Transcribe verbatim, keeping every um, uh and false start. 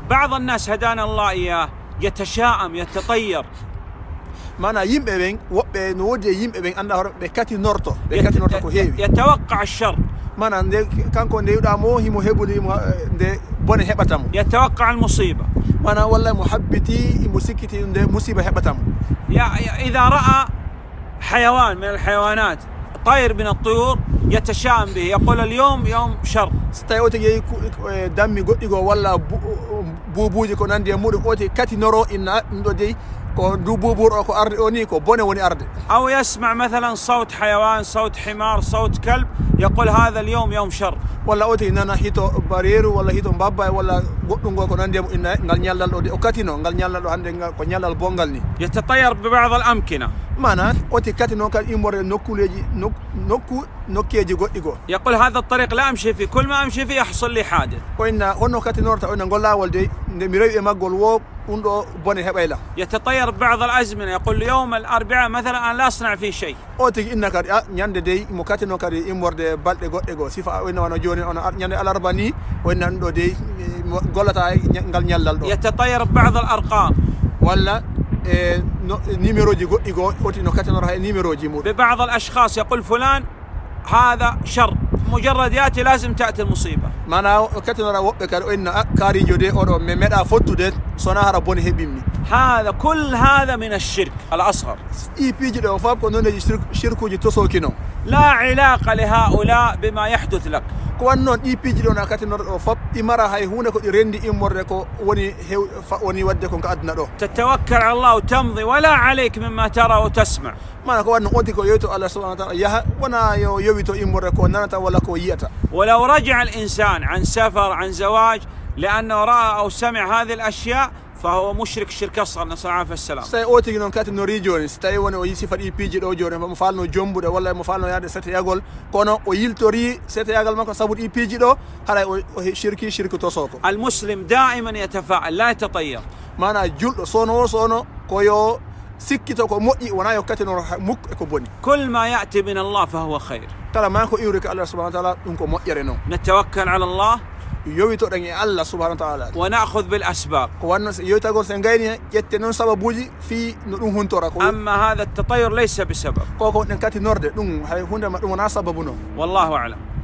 بعض الناس هدانا الله إياه يتشائم يتطير. mana yimɓe ɓen woɓɓe no wodi e yimɓe ɓen anda hoore ɓe kati norto ɓe kati norto ko heewi يتوقع الشر mana nde kanko nde yiɗamo himo heɓude nde bone heɓatamo يتوقع المصيبة mana walla mo habbiti imo sikkiti nde musiba heɓatamo. إذا رأى حيوان من الحيوانات طير من الطيور يتشائم به يقول اليوم يوم شر. so tawi o tigi yeehi dammi goɗɗi goo walla buubuji ko nandi e muɗum o tigi kati noro inna ɗum ɗo deyi ko ndu buubur o ko arde o ni ko bone woni arde. أو يسمع مثلا صوت حيوان صوت حمار صوت كلب يقول هذا اليوم يوم شر. walla o tigi nana hito bareeru walla hito mbabba walla goɗɗum ngoo ko nandi e inna ngal ñallal ɗo de o katino ngal ñallal ɗo hannde ngal ko ñallal bongal ni. يتطير ببعض الأمكنة. mana o tigi kati noon kadi immorde nokkuleji nokku nokkeji goɗɗi goo. يقول هذا الطريق لا أمشي فيه كل ما أمشي فيه يحصل لي حادث. o inna honno kati norta o inna ngol laawol de nde mi rewi e maggol wo ɗum ɗo bone heɓayla. يتطير ببعض الأزمنة يقول يوم الأربعاء مثلا أنا لا أصنع فيه شيء. o tigi inna kadi a ñande dey mo katino kadi immorde balɗe goɗɗe goo sifa o inna wano joni ono ñande alarba ni o inna ɗum ɗo dey gollata ngal ñallal ɗo. يتطير ببعض الأرقام walla e numéro ji goɗɗi goo oti no katinora hay numéro ji muɗum. ببعض الأشخاص يقول فلان هذا شر مجرد يأتي لازم تأتي المصيبة. mana o katinora woɓɓe kadi o inna kaarijo de oɗo mi meeɗa fottude sona hara bone heɓimmi. هذا كل هذا من الشرك الأصغر. ɗi piiji ɗo fab ko noneji shirkuji tosokino. لا علاقة لهؤلاء بما يحدث لك. ko wan noon ɗi piiji ɗo na katinora ɗo fab ɗi mara hay hunde ko ɗi rendi immorde ko woni hew woni wadde ko aduna ɗo. تتوكل على الله وتمضي ولا عليك مما ترى وتسمع. mana ko wanno odi ko yewto Allah subhanahu wa ta'ala yaha wona yo yowito immorde ko nanata walla ko yiyata. ولو رجع الإنسان عن سفر عن زواج لأنه رأى أو سمع هذه الأشياء فهو مشرك شرك أصغر نسأل الله العافية والسلام. so tawi o tigi noon kati nori joni so tawi woni o yi sifa ɗi piiji ɗo joni mo falno jombude walla mo falno yaade seteyagol kono o yiltori seteyagal makko sabu ɗi piiji ɗo haɗa o shirki shirku tosoko. المسلم دائما يتفاعل لا يتطير. mana julɗo sono sono ko yo sikkito ko moƴƴi wona yo katinoro mukko eko boni. كل ما يأتي من الله فهو خير. kala ma ko iwri ko Allah subhanahu wa ta'ala ɗum ko moƴƴere noon. نتوكل على الله yowitoɗen e Allah subhanahu wa ta'ala ونأخذ بالأسباب. ko wanno yowitagol sen gayni ƴette noon sababuji fi no ɗum huntora ko. أما هذا التطير ليس بسبب. koko ɗen kati norde ɗum hay hunde ma ɗum wona sababu noon. والله أعلم.